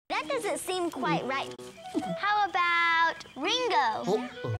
That doesn't seem quite right. How about Ringo? Oh.